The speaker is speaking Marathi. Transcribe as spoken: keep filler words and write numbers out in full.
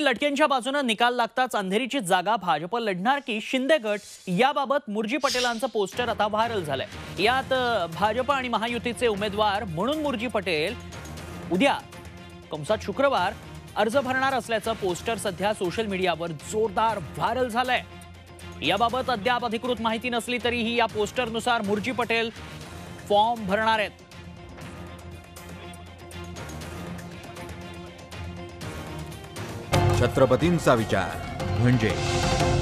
लटकेंच्या बाजूने निकाल लागताच अंधेरीची जागा भाजप लढणार की शिंदे गट याबाबत मुरजी पटेलांचं पोस्टर आता व्हायरल झालंय। यात भाजप आणि महायुतीचे उमेदवार म्हणून मुरजी पटेल उद्या कंसात शुक्रवार अर्ज भरणार असल्याचं पोस्टर सध्या सोशल मीडियावर जोरदार व्हायरल झालंय। याबाबत अद्याप अधिकृत माहिती नसली तरीही या पोस्टरनुसार मुरजी पटेल फॉर्म भरणार आहेत। छत्रपतींचा विचार म्हणजे